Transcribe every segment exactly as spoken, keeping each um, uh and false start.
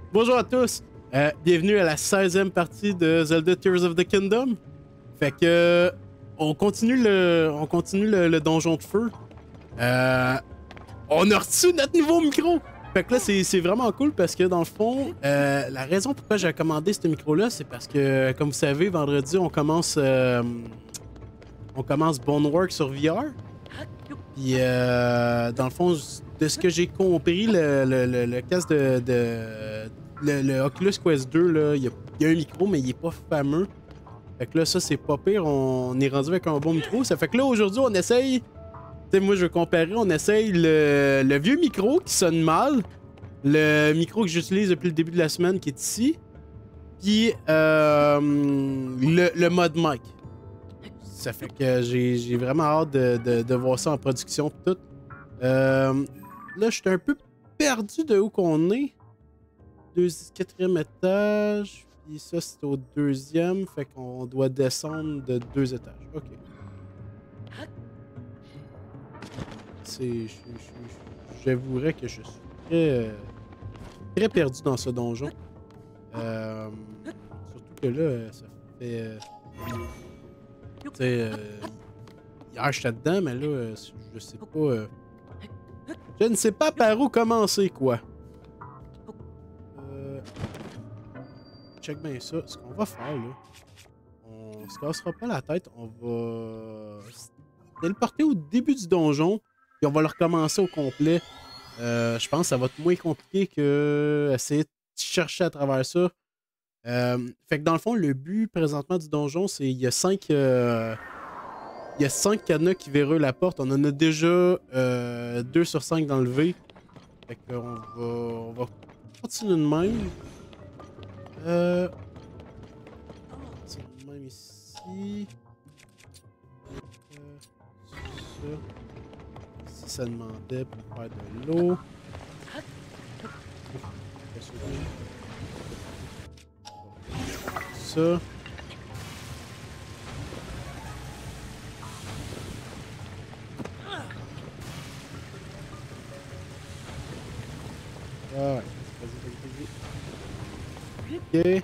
Bonjour à tous, euh, bienvenue à la seizième partie de Zelda Tears of the Kingdom. Fait que euh, on continue le, on continue le, le donjon de feu. Euh, on a reçu notre nouveau micro. Fait que là c'est vraiment cool parce que dans le fond, euh, la raison pourquoi j'ai commandé ce micro-là, c'est parce que comme vous savez, vendredi on commence, euh, on commence Bonework sur V R. Puis euh, dans le fond, de ce que j'ai compris, le, le, le, le casque de, de le, le Oculus Quest deux, là, il y, y a un micro, mais il est pas fameux. Fait que là, ça, c'est pas pire. On est rendu avec un bon micro. Ça fait que là, aujourd'hui, on essaye. Tu sais, moi, je veux comparer. On essaye le, le vieux micro qui sonne mal. Le micro que j'utilise depuis le début de la semaine qui est ici. Puis euh, le, le mode mic. Ça fait que j'ai vraiment hâte de, de, de voir ça en production pis tout. Euh, là, je suis un peu perdu de où qu'on est. Deux, quatrième étage. Puis ça, c'est au deuxième. Fait qu'on doit descendre de deux étages. OK. C'est... J'avouerais que je suis très... euh, très perdu dans ce donjon. Euh, surtout que là, ça fait... Euh, tu sais... Euh, hier, j'étais dedans, mais là, euh, je sais pas... Euh, je ne sais pas par où commencer, quoi. Euh, check bien ça. Ce qu'on va faire, là, on se cassera pas la tête. On va téléporter au début du donjon, puis on va le recommencer au complet. Euh, je pense que ça va être moins compliqué que essayer de chercher à travers ça. Euh, fait que dans le fond, le but présentement du donjon, c'est il y a cinq... Euh, Il y a cinq cadenas qui verrouillent la porte. On en a déjà euh, deux sur cinq d'enlever. Fait qu'on va, on va continuer de même. Euh, c'est le même ici. Euh, ça. Ici, ça demandait pour faire de l'eau. Ça. Ah ouais, vas-y, vas-y, vas-y. Ok.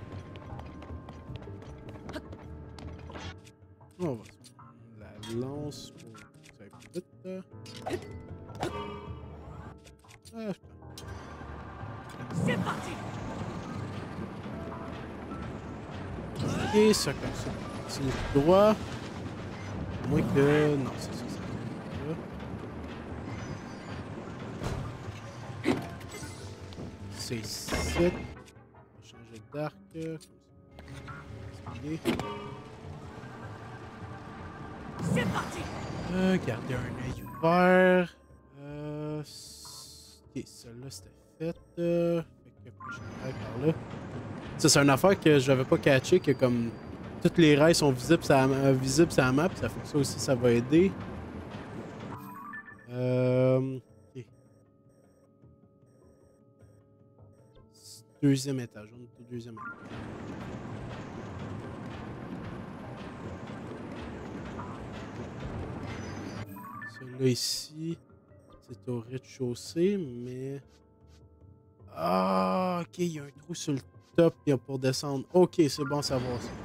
On va la lance pour ça aille plus vite. Ah, c'est parti. Ok, ça comme ça. C'est tout droit. À moins que... Non, c'est ça, ça. C'est ici. On va changer d'arc. C'est parti! Euh, garder un œil ouvert. Euh, ok, celle-là c'était fait. Euh, fait que prochaine rail par là. Ça, c'est une affaire que je n'avais pas catché, que comme toutes les rails sont visibles sur la, euh, visibles sur la map, ça fait que ça aussi, ça va aider. Euh, ok. Deuxième étage, on est au deuxième étage. Celui-là ici, c'est au rez-de-chaussée, mais... Ah, ok, il y a un trou sur le top pour descendre. Ok, c'est bon à savoir ça.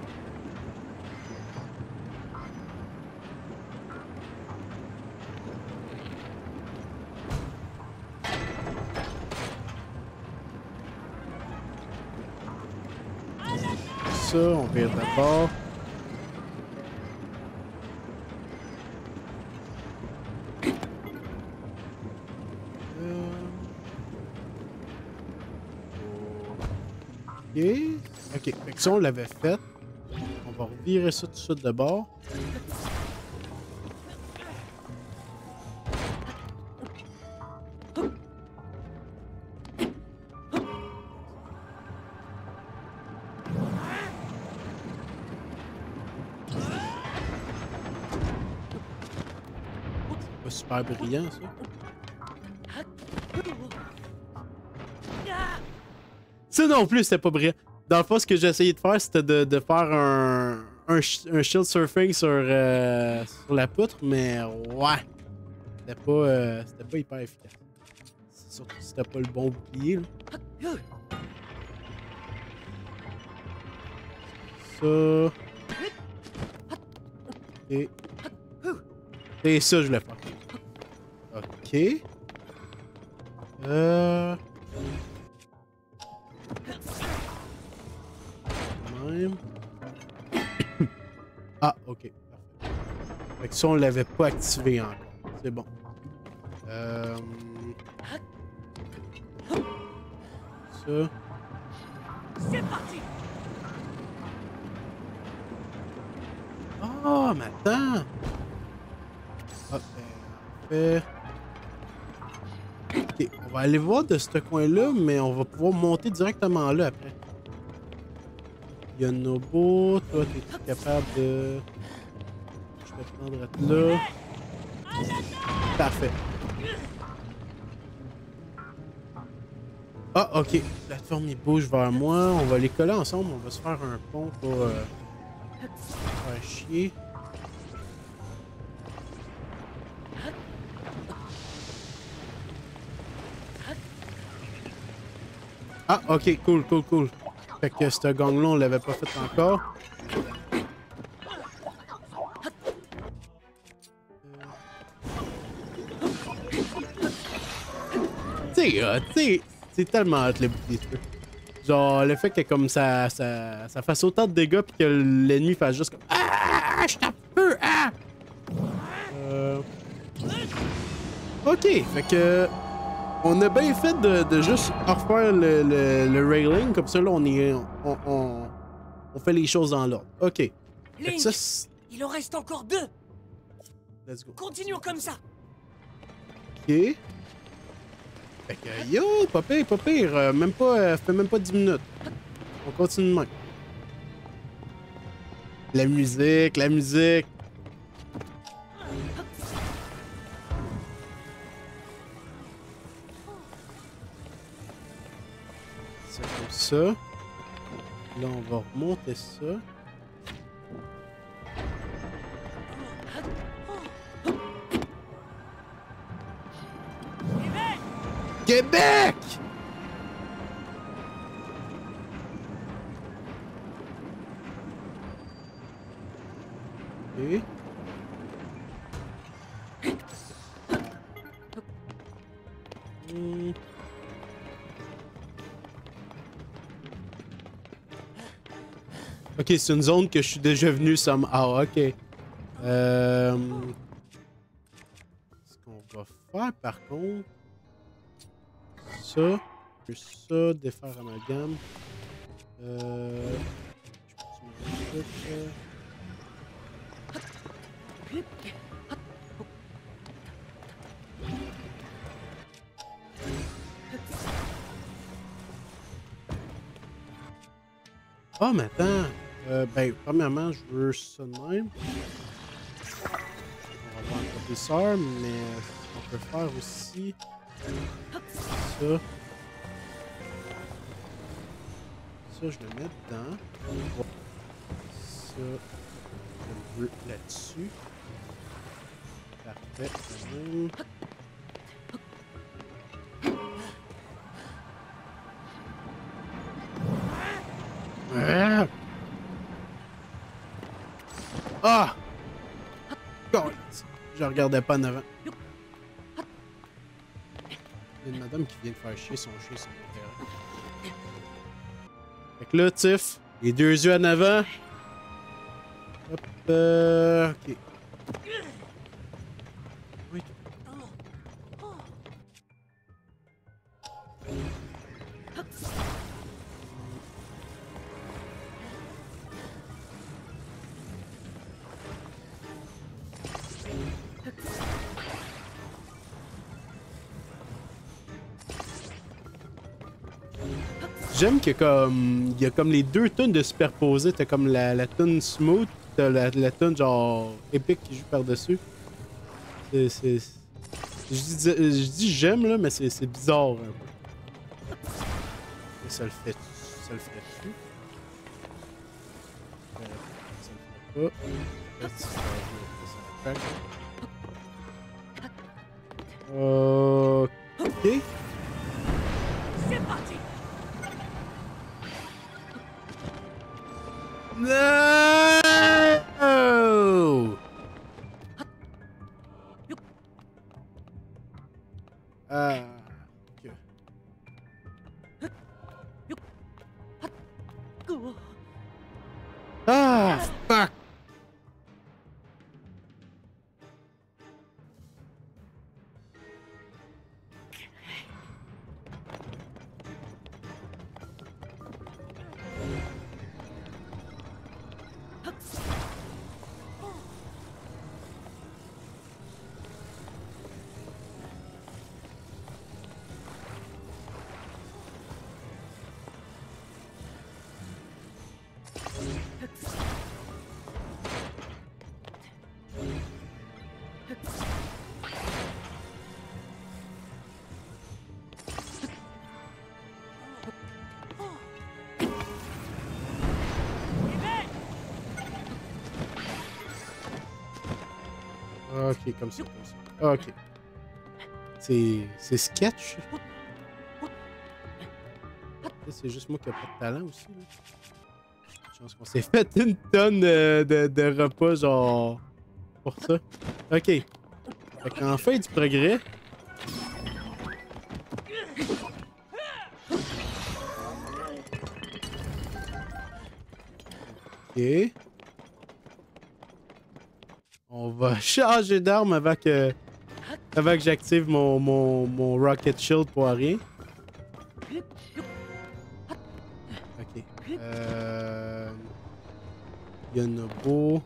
Ça, on vire d'abord. Ok. Ok. Fait que ça, on l'avait fait. On va revirer ça tout de suite de bord. C'est pas super brillant, ça. Ça non plus, c'était pas brillant. Dans le fond, ce que j'ai essayé de faire, c'était de, de faire un, un, un shield surfing sur, euh, sur la poutre, mais ouais. C'était pas, euh, c'était pas hyper efficace. Surtout si t'as pas le bon bouclier. Là. Ça. Et. Et ça, je voulais faire. Ok. Euh. Même. Ah, ok. Parfait. Fait que ça, on l'avait pas activé encore. C'est bon. Euh... Ça. C'est parti. Oh, mais attends! Ah, ben, ok, on va aller voir de ce coin-là, mais on va pouvoir monter directement là après. Il y a Nobo, toi, t'es capable de... Je vais te prendre là. Parfait. Ah, ok. La plateforme, il bouge vers moi. On va les coller ensemble. On va se faire un pont pour... Euh... faire chier. Ah, ok. Cool, cool, cool. Fait que ce gang-là, on l'avait pas fait encore. Tu sais, c'est tellement hot le bout des trucs. Genre, le fait que comme ça, ça, ça fasse autant de dégâts pis que l'ennemi fasse juste comme ah, je tape peu, ah! Euh... Ok, fait que on a bien fait de, de juste refaire le, le, le railing, comme ça là on est, on, on, on fait les choses dans l'ordre. Ok. Link, ça, il en reste encore deux. Let's go. Continuons comme ça. Ok. Fait que yo, pas pire, pas pire. Euh, même pas, euh, fait même pas dix minutes. On continue de même. La musique, la musique. C'est comme ça. Là, on va remonter ça. Québec! Ok. Hmm. Ok, c'est une zone que je suis déjà venu somehow. Ok. Euh... Ce qu'on va faire par contre... Ça, ça, défaire amalgame. Euh. Je peux Ah, mais attends. Euh, ben, premièrement, je veux ça de même. On va avoir un professeur, mais on peut faire aussi. Ça. Ça, je le mets dedans. Ça, je le veux là-dessus. Parfait. Hum. Ah! Ah! God! Je regardais pas en avant. Il y a une madame qui vient de faire chier son chien sur mon terrain. Fait que là, Tiff, les deux yeux en avant. Hop, euh, ok. Oui. J'aime qu'il y a comme, il y a comme les deux tunes de superposées. T'as comme la, la tune smooth, t'as la, la tune genre épique qui joue par-dessus. C'est, c'est, je dis, je dis j'aime là, mais c'est, c'est bizarre un peu. Et ça le fait, ça le fait dessus. Euh, ça le fait pas. Là, ça, ça, ça, ok. C'est parti. No! Ah, ok. Ah, fuck! Ok, comme ça, comme ça. Ok. C'est... C'est sketch. C'est juste moi qui ai pas de talent aussi. Là. Je pense qu'on s'est fait une tonne de, de, de repas, genre... Pour ça. Ok. Fait qu'en fait du progrès... Ok. On va changer d'arme avant que... Avant que j'active mon, mon, mon Rocket Shield pour rien. Ok. Euh... Yonobo.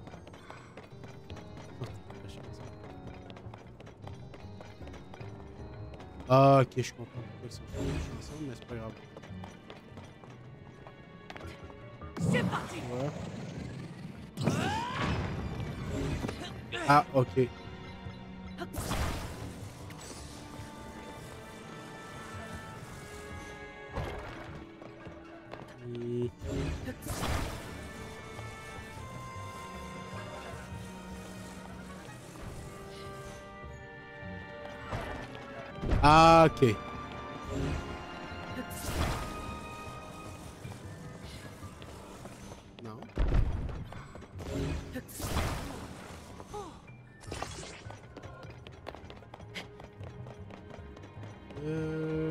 Ah, ok, je comprends pourquoi ils sont ensemble, mais c'est pas grave. C'est parti. Ouais. Ah, ok. Hmm. Ah, ok. Non. Euh...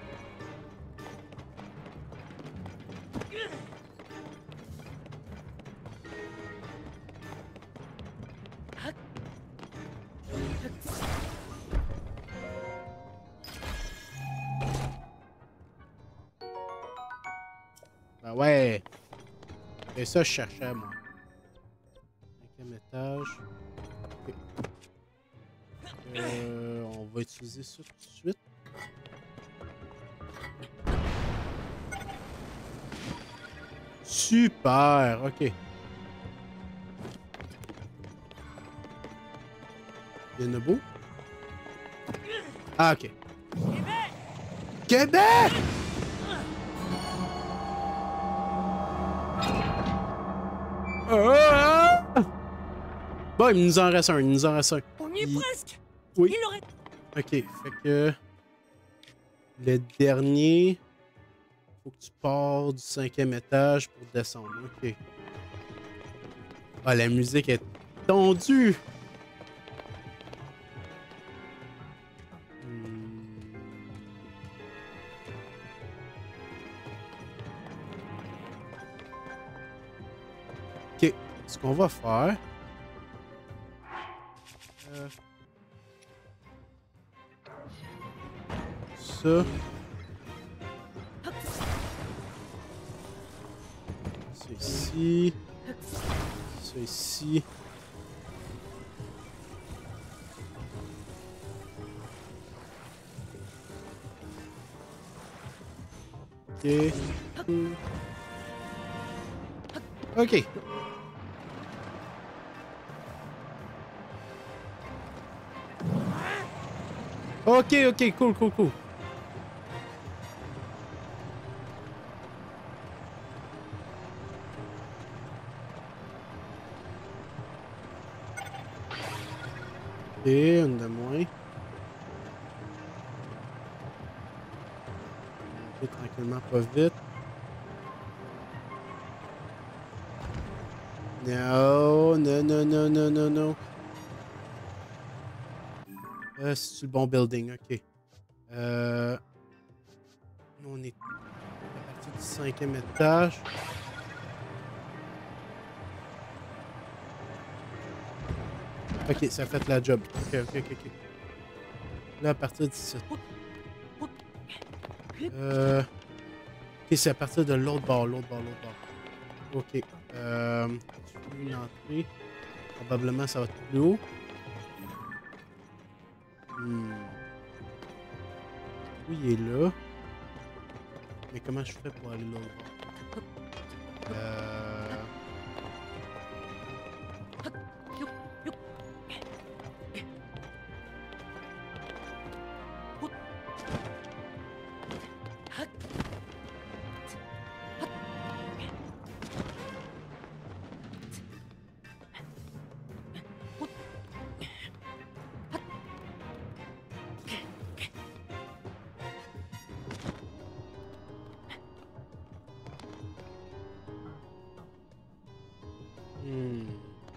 Ben ouais. Et ça, je cherchais, moi. Cinquième étage. Ok. Euh, on va utiliser ça tout de suite. Super, ok. Il y en a beau? Ah, ok. Québec! Ah! Bon, il nous en reste un, il nous en reste un. On y est Il... presque. Oui. Il aurait... Ok, fait que... Le dernier... Faut que tu pars du cinquième étage pour descendre. Ok. Ah, la musique est tendue! Hmm. Ok, ce qu'on va faire... Euh... Ça... Ça ici... Ça ici... Ok... Hmm. Ok. Ok, ok, cool, cool, cool. Ok, une de moins. Ok, tranquillement, pas vite. Non, non, non, non, non, non, non. Euh, c'est le bon building, ok. Euh... Nous, on est à partir du cinquième étage. Ok, ça a fait la job. Ok, ok, ok, ok. Là, à partir d'ici. Euh... Ok, c'est à partir de l'autre bord, l'autre bord, l'autre bord. Ok. Euh... Une entrée. Probablement, ça va être plus haut. Hmm. Oui, il est là. Mais comment je fais pour aller l'autre bord? Euh... Hmm.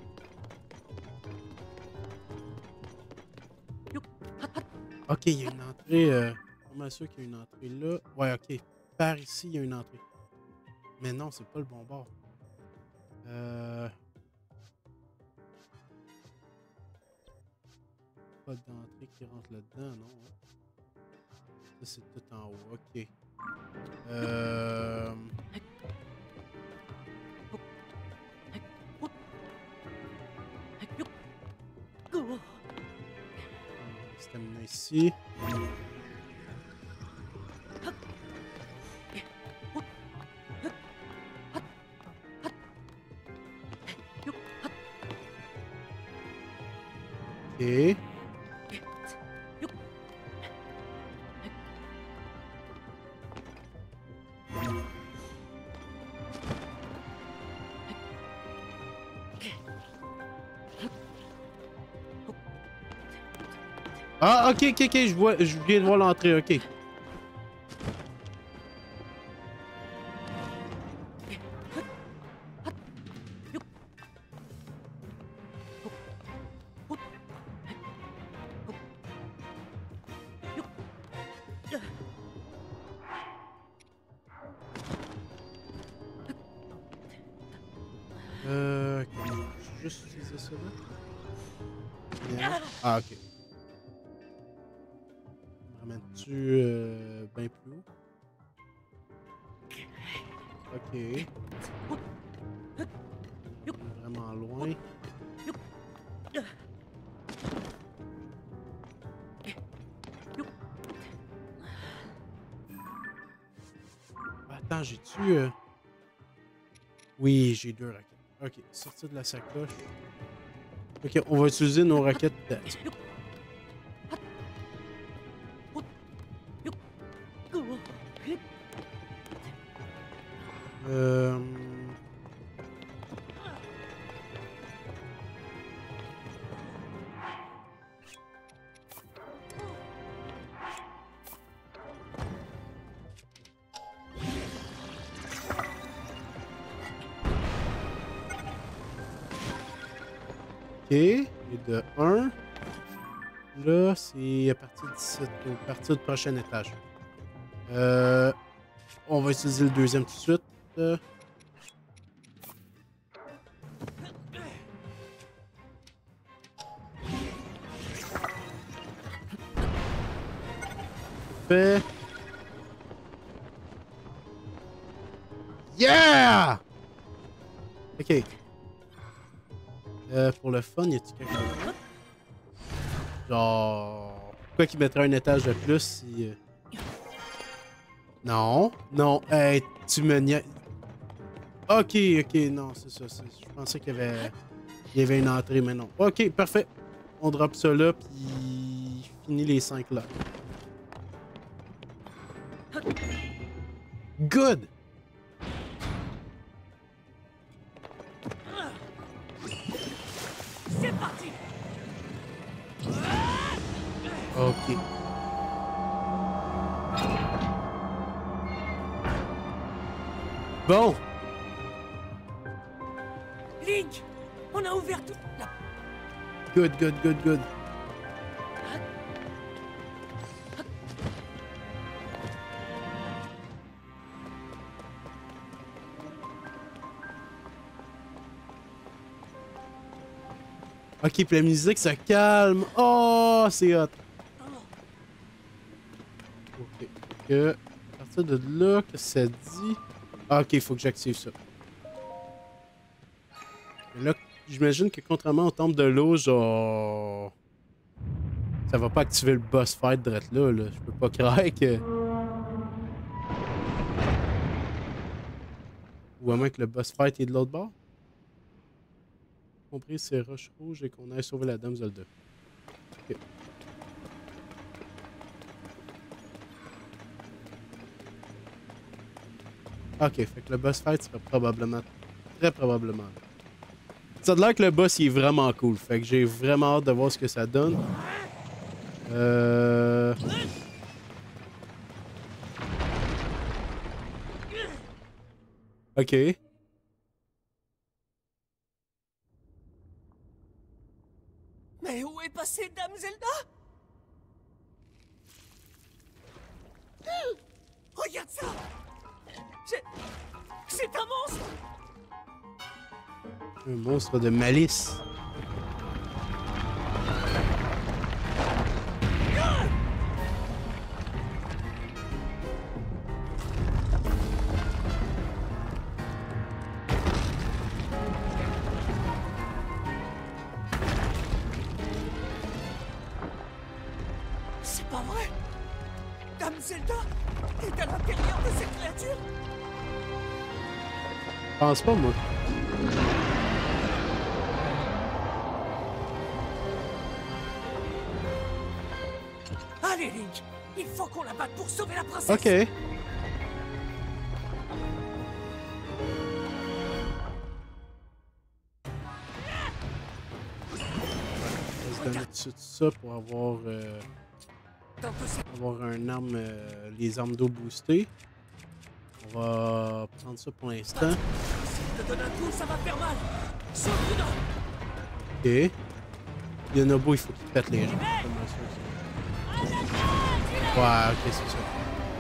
Ok, il y a une entrée. Euh... Je suis pas sûr qu'il y a une entrée là. Ouais, ok. Par ici, il y a une entrée. Mais non, c'est pas le bon bord. Euh... Pas d'entrée qui rentre là-dedans, non? Ça, c'est tout en haut. Ok. Euh... Stamina ici. Ok. Ah, ok, ok, ok, je vois, je viens de voir l'entrée, ok. Euh, ok, je vais juste utiliser ça là. Yeah. Ah, ok. Me ramènes-tu euh, bien plus haut? Ok. Vraiment loin. Attends, j'ai-tu... Euh... Oui, j'ai deux raquettes. Ok, sortir de la sacoche. Ok, on va utiliser nos raquettes. Euh... Ok, et de un. Là, c'est à partir d'ici, à partir du prochain étage. Euh, on va utiliser le deuxième tout de suite. Euh, Fait. Yeah! Ok. Euh, pour le fun, y a-t-il quelque chose? Genre. Pourquoi qu'il mettrait un étage de plus si. Euh... Non. Non. Hey, tu me niaises. Ok, ok, non, c'est ça. Je pensais qu'il y avait. Il y avait une entrée, mais non. Ok, parfait. On drop ça là, puis. Finit les cinq là. Good! C'est parti. Ok. Bon. Link, on a ouvert tout... La... Good, good, good, good. Ok, puis la musique se calme. Oh, c'est hot. Ok, que à partir de là, que ça dit. Ah, ok, il faut que j'active ça. Mais là, j'imagine que contrairement au temple de l'eau, genre. Ça va pas activer le boss fight direct là, là. Je peux pas croire que. Ou à moins que le boss fight est de l'autre bord. Compris ces roches rouges et qu'on aille sauver la dame Zelda. Ok. Ok, fait que le boss fight serait probablement, très probablement. Ça a l'air que le boss il est vraiment cool, fait que j'ai vraiment hâte de voir ce que ça donne. Euh... Ok. Mais où est passée Dame Zelda? Regarde ça! C'est... C'est un monstre! Un monstre de malice. C'est pas vrai! Dame Zelda est à l'intérieur de cette créature? Je pense pas, moi. Allez, Link! Il faut qu'on la batte pour sauver la princesse! Ok. On va se donner tout ça pour avoir, euh, avoir un arme, euh, les armes d'eau boostées. On va prendre ça pour l'instant. Si je te donne un coup, ça va faire mal! Sois prudent! Ok. Yonobo, il faut qu'il pète les jambes. Ouais, ok, c'est ça.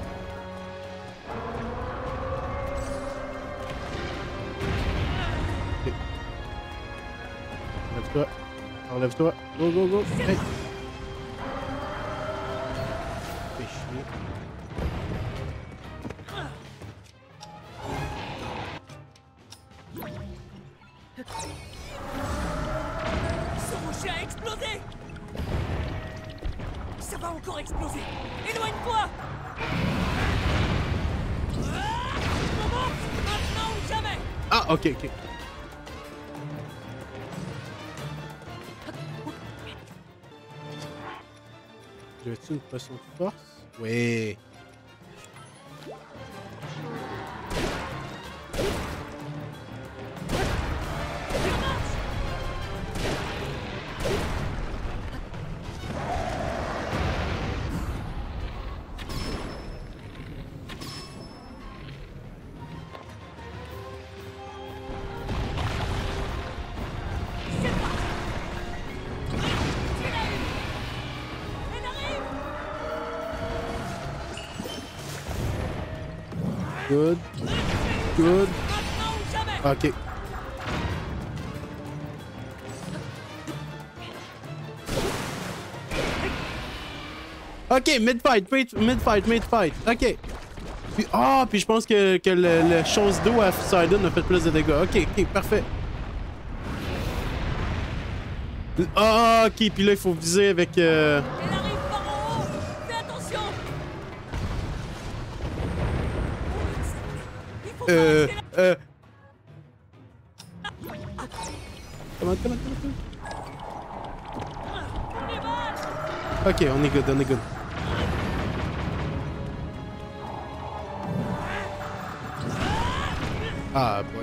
Ok. Enlève-toi. Enlève-toi. Go, go, go. Hey. Fais chier. Ce rocher a explosé! Ça va encore exploser! Éloigne-toi! Ah, moment, maintenant ou jamais! Ah, ok, ok. J'avais-tu une potion de force? Oui. Good. Good. Ok. Ok, mid-fight, mid-fight, mid-fight. Ok. Puis, ah, puis je pense que, que le, le chose d'eau à Sidon a fait plus de dégâts. Ok, ok, parfait. Ah, ok, puis là, il faut viser avec... Euh... Elle arrive par en haut! Fais attention! Il faut Euh... pas rester Euh... Comment, comment, comment, comment? Ok, on est good, on est good. Ah, boy.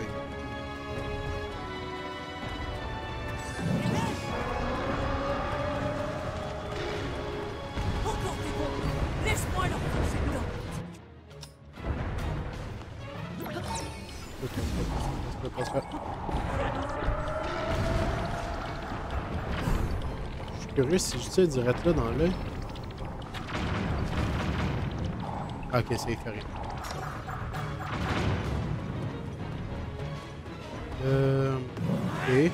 Encore des bombes! Laisse-moi leur foncer dedans! Ok, passe, passe, passe, passe. Je suis curieux si je tire direct là dans l'œil. Ok, c'est effrayant. Euh... Ok.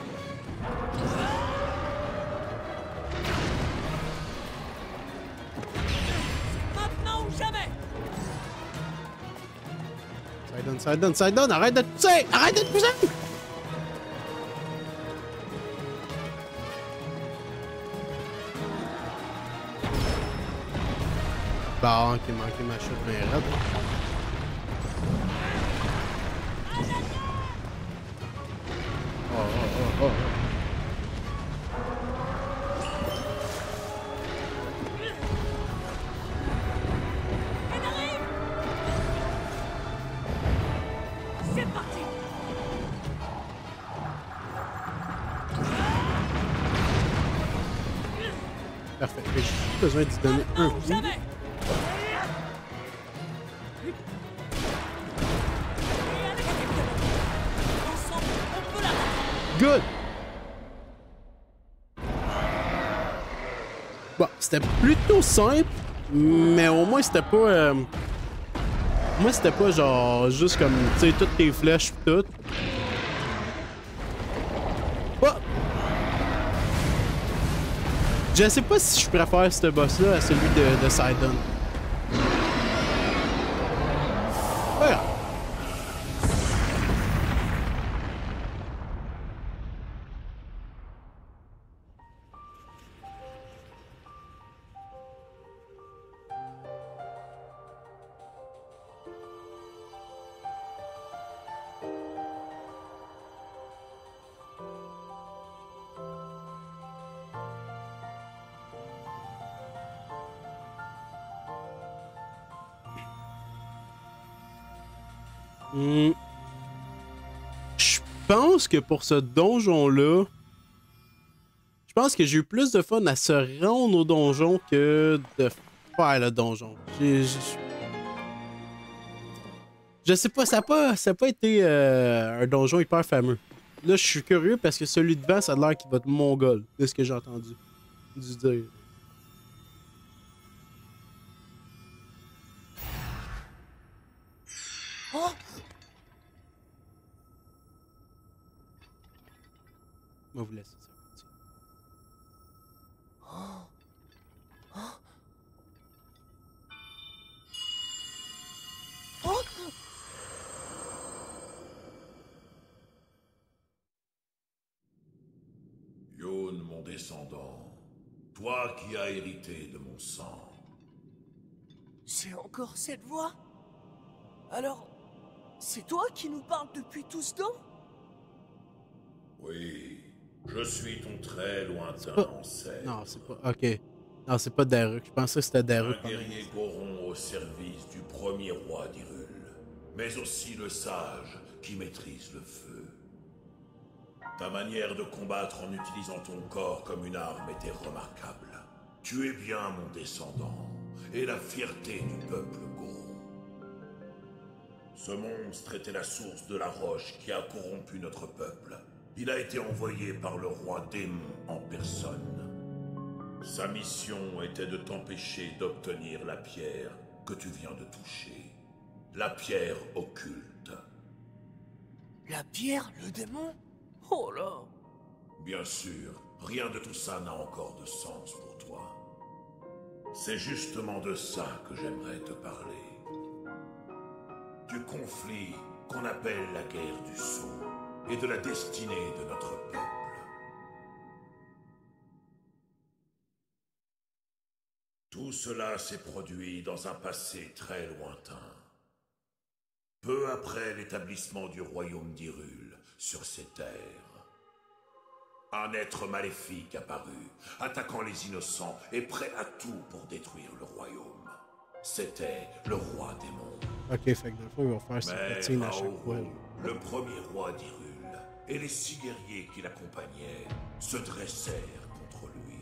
Maintenant ou jamais! Side down, side down, side down! Arrête de te pousser! Arrête de te pousser! Bon, qui manquait ma chute bien raide. Oh, oh, oh, oh. C'est parti! Parfait. J'ai juste besoin d'y donner un coup. Jamais! Good! Bon, c'était plutôt simple, mais au moins c'était pas... Euh... Moi, c'était pas genre juste comme, tu sais, toutes tes flèches pis tout. Oh! Je sais pas si je préfère ce boss-là à celui de, de Sidon. Voilà. Hmm. Je pense que pour ce donjon-là, je pense que j'ai eu plus de fun à se rendre au donjon que de faire le donjon. J'ai, j'ai... Je sais pas, ça n'a pas, ça a pas été euh, un donjon hyper fameux. Là, je suis curieux parce que celui devant, ça a l'air qu'il va être mongol, de ce que j'ai entendu du dire. Oh! On va vous laisser ça. Oh! Yun, mon descendant, toi qui as hérité de mon sang. C'est encore cette voix? Alors, c'est toi qui nous parles depuis tout ce temps? Oui, je suis ton très lointain pas... ancêtre. Non, c'est pas... Ok. Non, c'est pas Daruk. Je pensais que c'était Daruk. Un guerrier Goron au service du premier roi d'Hyrule, mais aussi le sage qui maîtrise le feu. Ta manière de combattre en utilisant ton corps comme une arme était remarquable. Tu es bien mon descendant, et la fierté du peuple Goron. Ce monstre était la source de la roche qui a corrompu notre peuple. Il a été envoyé par le roi démon en personne. Sa mission était de t'empêcher d'obtenir la pierre que tu viens de toucher. La pierre occulte. La pierre, le démon? Oh là! Bien sûr, rien de tout ça n'a encore de sens pour toi. C'est justement de ça que j'aimerais te parler. Du conflit qu'on appelle la guerre du Sceau et de la destinée de notre peuple. Tout cela s'est produit dans un passé très lointain. Peu après l'établissement du royaume d'Hyrule sur ces terres. Un être maléfique apparut, attaquant les innocents et prêt à tout pour détruire le royaume. C'était le roi démon. Ok, fait que dans le fond, ils vont faire cette patine à chaque fois. Le premier roi d'Hyrule, et les six guerriers qui l'accompagnaient se dressèrent contre lui.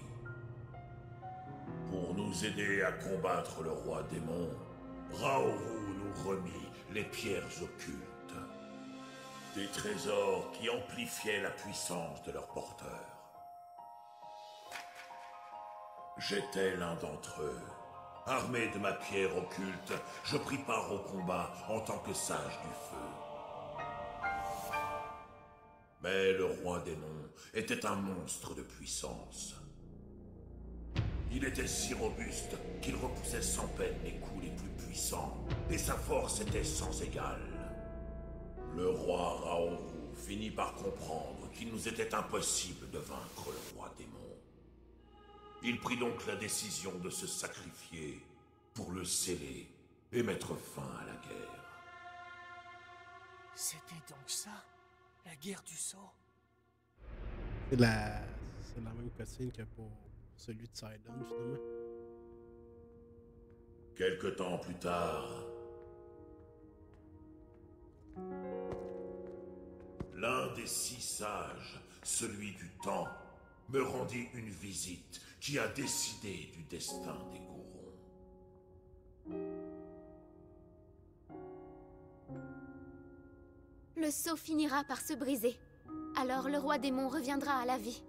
Pour nous aider à combattre le roi démon, Raoru nous remit les pierres occultes. Des trésors qui amplifiaient la puissance de leur porteur. J'étais l'un d'entre eux. Armé de ma pierre occulte, je pris part au combat en tant que sage du feu. Mais le roi démon était un monstre de puissance. Il était si robuste qu'il repoussait sans peine les coups les plus puissants, et sa force était sans égale. Le roi Raoru finit par comprendre qu'il nous était impossible de vaincre le roi démon. Il prit donc la décision de se sacrifier pour le sceller et mettre fin à la guerre. C'était donc ça, la guerre du sceau? C'est la... c'est la même cutscene que pour celui de Sidon, finalement. Quelque temps plus tard, l'un des six sages, celui du temps, me rendit une visite qui a décidé du destin des Gorons. Le sceau finira par se briser. Alors le roi démon reviendra à la vie.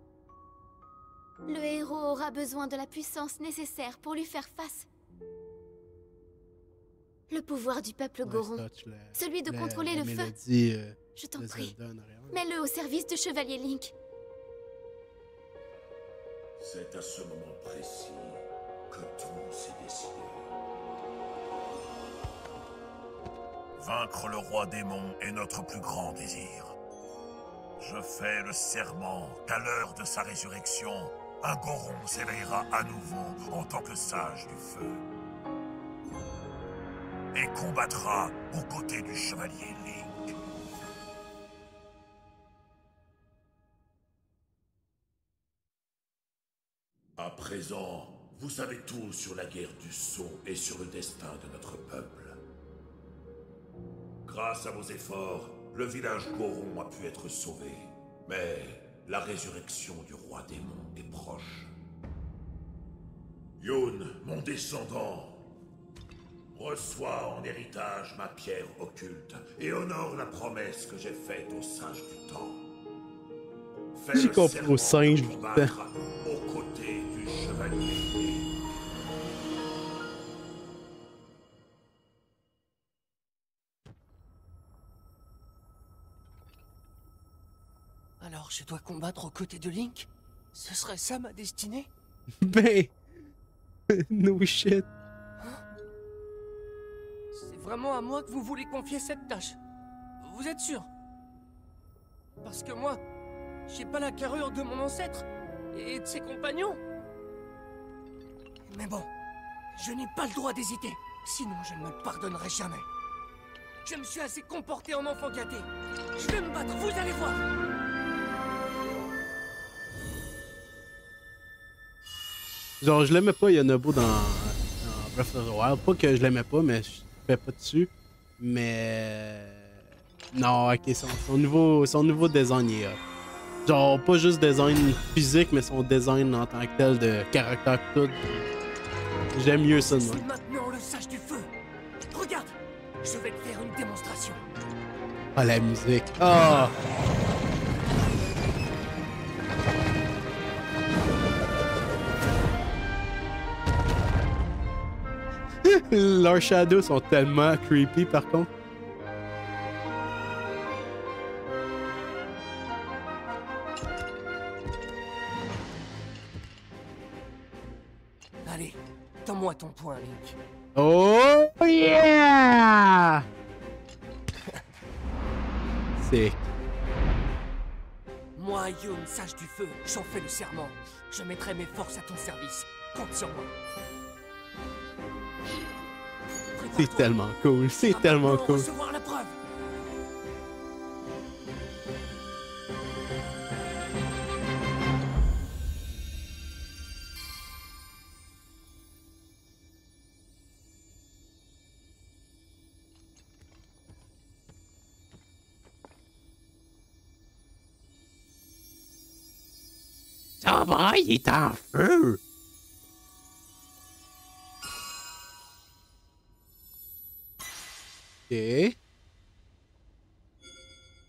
Le héros aura besoin de la puissance nécessaire pour lui faire face. Le pouvoir du peuple Goron, Ouais, Stotch, la- celui de la- contrôler la le feu. mélodie, euh, Je t'en de prie, Zelda en arrière. mets-le au service du chevalier Link. C'est à ce moment précis que tout s'est décidé. Vaincre le roi démon est notre plus grand désir. Je fais le serment qu'à l'heure de sa résurrection, un Goron s'éveillera à nouveau en tant que sage du feu. Et combattra aux côtés du chevalier Link. À présent, vous savez tout sur la guerre du sceau et sur le destin de notre peuple. Grâce à vos efforts, le village Goron a pu être sauvé. Mais la résurrection du roi démon est proche. Yun, mon descendant, reçois en héritage ma pierre occulte et honore la promesse que j'ai faite aux sages du temps. Fais J'ai le compris serment aux singes de du combattre aux côtés du chevalier. Alors je dois combattre aux côtés de Link? Ce serait ça ma destinée? Ben... no shit. C'est vraiment à moi que vous voulez confier cette tâche? Vous êtes sûr? Parce que moi, j'ai pas la carrure de mon ancêtre et de ses compagnons. Mais bon, je n'ai pas le droit d'hésiter, sinon je ne me pardonnerai jamais. Je me suis assez comporté en enfant gâté. Je vais me battre, vous allez voir. Genre, je l'aimais pas Yonobo dans, dans Breath of the Wild. Pas que je l'aimais pas, mais je fais pas dessus. Mais... Non, ok, son, son, nouveau, son nouveau design il est hot. Genre, pas juste design physique, mais son design en tant que tel de caractère et tout. J'aime mieux ça, Je moi. suis maintenant le sage du feu. Regarde, je vais te faire une démonstration. Ah, la musique. Ah! Leurs shadows sont tellement creepy, par contre. Allez, donne-moi ton poing, Link. Oh yeah! C'est... Moi, Yun, sage du feu, j'en fais le serment. Je mettrai mes forces à ton service. Compte sur moi. C'est tellement cool, c'est tellement cool. Recevoir la preuve. Son bras, il est en feu! Ok.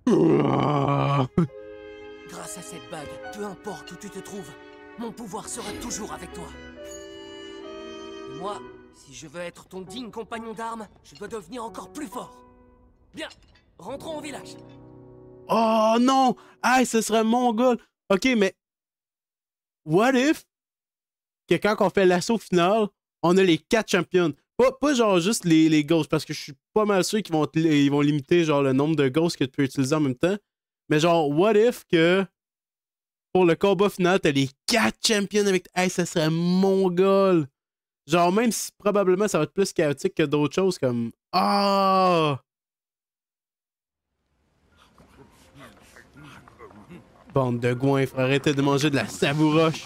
Grâce à cette bague, peu importe où tu te trouves, mon pouvoir sera toujours avec toi. Et moi, si je veux être ton digne compagnon d'armes, je dois devenir encore plus fort. Bien, rentrons au village. Oh non! Ah, ce serait mon goal! Ok, mais. What if que quand on fait l'assaut final, on a les quatre champions? Pas, pas genre juste les, les ghosts, parce que je suis pas mal sûr qu'ils vont, ils vont limiter genre le nombre de ghosts que tu peux utiliser en même temps. Mais genre, what if que pour le combat final, t'as les quatre champions avec. Hey, ça serait mon goal! Genre, même si probablement ça va être plus chaotique que d'autres choses comme. Ah! Bande de goinfres, arrêtez de manger de la savouroche.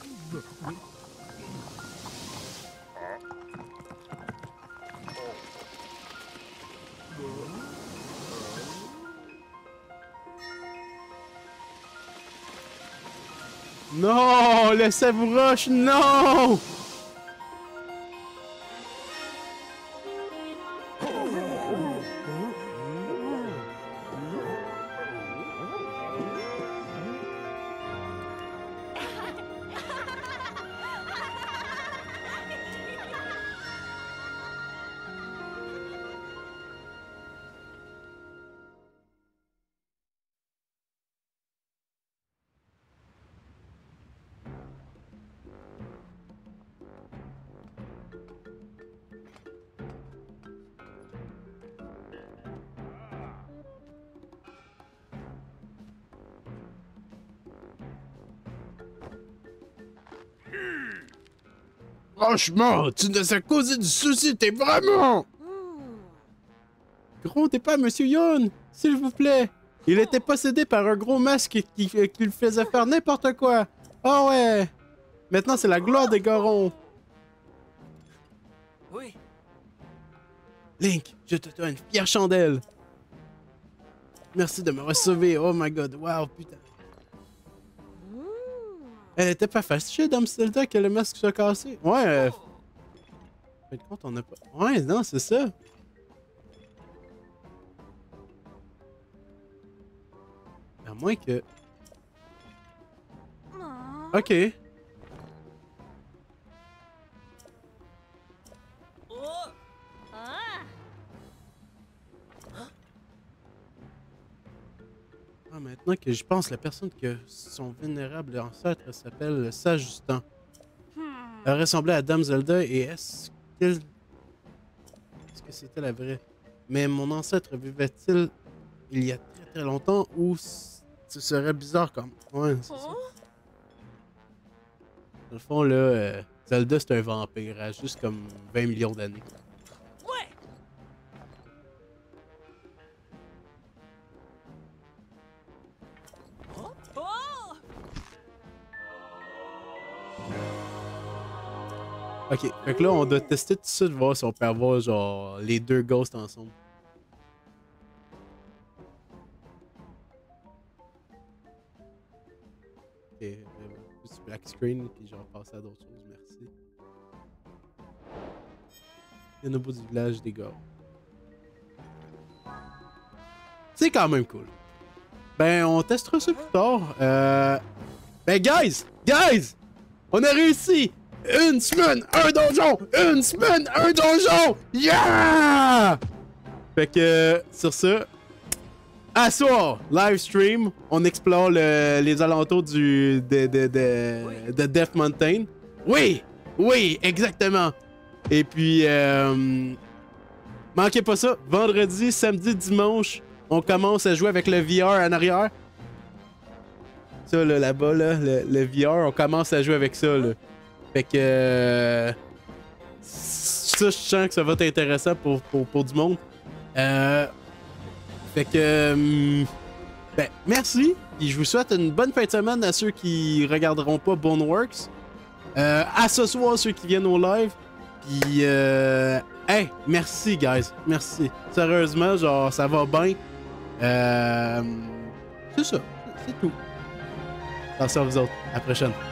Non, le savouroche, non! Franchement, tu nous as causé du souci, t'es vraiment... Gros, t'es pas Monsieur Yon, s'il vous plaît. Il était possédé par un gros masque qui, qui, qui lui faisait faire n'importe quoi. Oh ouais. Maintenant, c'est la gloire des Gorons. Oui. Link, je te donne une fière chandelle. Merci de me recevoir. Oh my god, wow, putain. Elle était pas fâchée, Dame Zelda, que le masque soit cassé. Ouais. Euh... Faites compte, on a pas. Ouais, non, c'est ça. À moins que. Ok. Ah, maintenant que j'y pense, la personne que son vénérable ancêtre s'appelle le Sage du Temps. Elle ressemblait à Dame Zelda et est-ce qu'elle... Est-ce que c'était la vraie? Mais mon ancêtre vivait-il il y a très très longtemps ou ce serait bizarre comme... Ouais, c'est ça. Dans le fond, là, euh, Zelda c'est un vampire, elle a juste comme vingt millions d'années. Ok, fait que là, on doit tester tout ça de voir si on peut avoir genre les deux ghosts ensemble. Ok, euh, juste black screen, puis genre passer à d'autres choses, merci. Il y en a au bout du village des gars. C'est quand même cool. Ben, on testera ça plus tard. Euh... Ben, guys! Guys! On a réussi! Une semaine, un donjon! Une semaine, un donjon! Yeah! Fait que, sur ça, à soir, live stream, on explore le, les alentours du, de, de, de, de Death Mountain. Oui! Oui, exactement! Et puis, euh, manquez pas ça, vendredi, samedi, dimanche, on commence à jouer avec le V R en arrière. Ça, là, là-bas, là, le, le V R, on commence à jouer avec ça, là. Fait que... Euh, ça, je sens que ça va être intéressant pour, pour, pour du monde. Euh, fait que... Euh, ben, merci. Puis je vous souhaite une bonne fin de semaine à ceux qui regarderont pas Boneworks. Euh, à ce soir, ceux qui viennent au live. Puis... Euh, hey, merci, guys. Merci. Sérieusement, genre, ça va bien. Euh, c'est ça. C'est tout. Attention à vous autres. À la prochaine.